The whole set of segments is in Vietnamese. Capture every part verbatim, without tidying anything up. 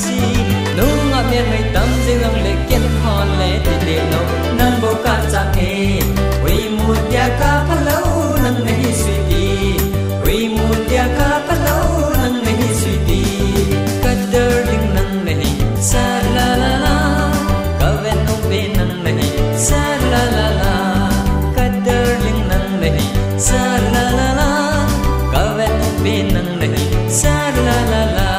si nu ngà miền ngày tâm dương lệ kiên hòn lệ thì để lâu nâng bầu ca chạm he huy một dia ca phát lâu nâng này suy đi huy một dia ca phát lâu nâng này suy đi kadar ling nâng này sa la la la kaven nông bên nâng này sa la la la kadar ling nâng này sa la la la kaven nông bên nâng này sa la la la.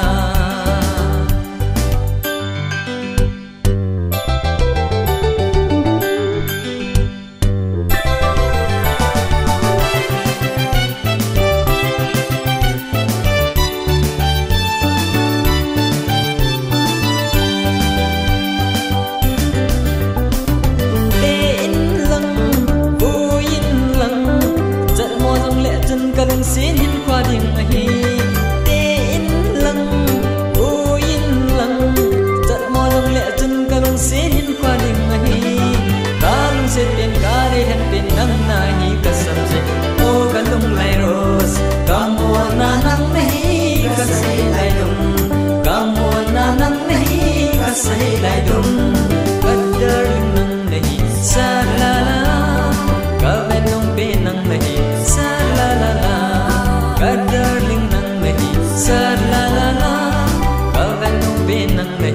Xin hin qua đình hi tên lăng vô yên lăng giật mò lông lệ chân ca lông xin hin qua đình hi ca lông sẽ tiền ca đi hẹn tiền nắng na hi ca sầm sẽ ô ca lông lại rose ca mùa na nắng này ca say lại đùng ca mùa na nắng này ca say lại đùng kadar ling nang này sa la la ca ven nông pe nang này sa la la la kadar ling nang nahi sa la la la kavan nu be nang nahi